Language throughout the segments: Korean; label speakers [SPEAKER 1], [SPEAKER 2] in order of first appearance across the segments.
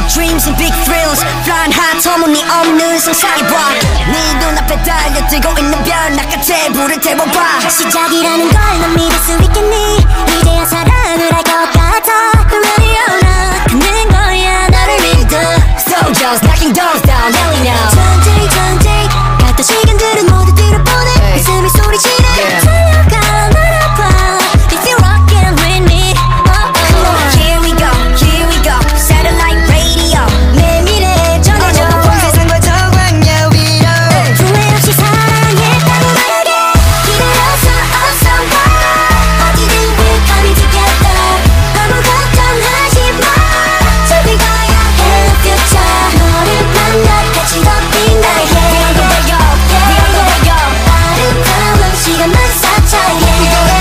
[SPEAKER 1] dreams and big thrills flying high 터무니없는 상상해봐 네 눈앞에 달려들고 있는 별 나같이 불을 태워봐
[SPEAKER 2] 시작이라는 걸 넌 믿을 수 있겠니 이제야 사랑을 할 것 같아 Ready or not 가는 거야 너를 믿어
[SPEAKER 1] Soldiers knocking doors down Hell now
[SPEAKER 2] 천천히 갔던 시간들은 모두 들어보내 웃음이 소리치네 달려가 말아봐 If you're rockin' with me
[SPEAKER 1] Come on here we go Satellite radio 내 미래 전해줘 온 세상과 저 광야 위로
[SPEAKER 2] 후회 없이 사랑했다고 말하게 기다려서 어서 와 어디든 we'll come together 아무 걱정하지 마 저기 가야 Hello future 너를 만나 같이 더 빛나게 아름다운 시간만 쌓자게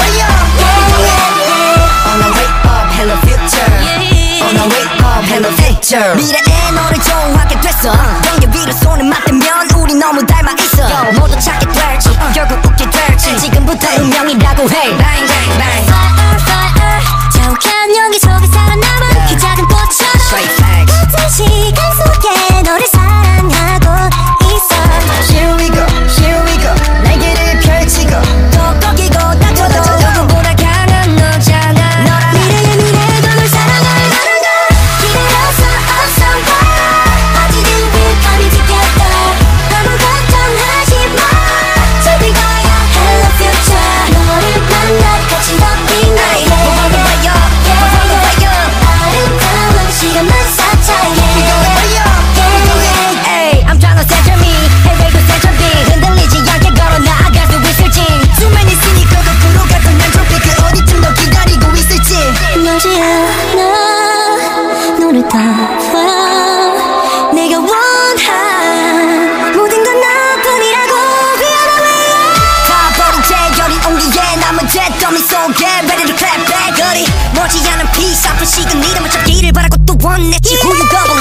[SPEAKER 1] On our way up hello future On our way up hello future 미래에 너를 좋아하게 됐어 연계 위로 손을 맞대면 우리 너무 닮아 있어 모두 찾게 될지 결국 웃게 될지 지금부터 운명이라고 해 Bang bang bang
[SPEAKER 2] Fire 자욱한 연기 속에 살아남아 그 작은 꽃처럼
[SPEAKER 1] Straight facts
[SPEAKER 2] 어떤 시간 속에 너를 사랑하고 있어
[SPEAKER 1] Here we go 날개를 펼치고 또 꺾이고 다쳐도 누구보다 강한 너잖아
[SPEAKER 2] 미래의 미래도 널 사랑할 너란 걸 기다려서 어서 와 어디든 we'll come together 아무 걱정하지 마 저기 가야 Hello future 너를 만나 같이 더 빛나게 아름다운 시간만 쌓자게
[SPEAKER 1] Hey, I'm tryna center me Hey baby center me 흔들리지 않게 걸어 나아갈 수 있을지 수많은 있으니까 거꾸로 갔던 난 트로피 그 어디쯤 더 기다리고 있을지
[SPEAKER 2] 너지 않아 눈을 떠봐 내가 원한 모든 건 너뿐이라고
[SPEAKER 1] 다 버린 채 여린 온기에 남은 잿더미 속에 Ready to clap back 거리 머지않은 peace 아픈 시간 이름을 찾기를 바라고 또 원했지 Who you go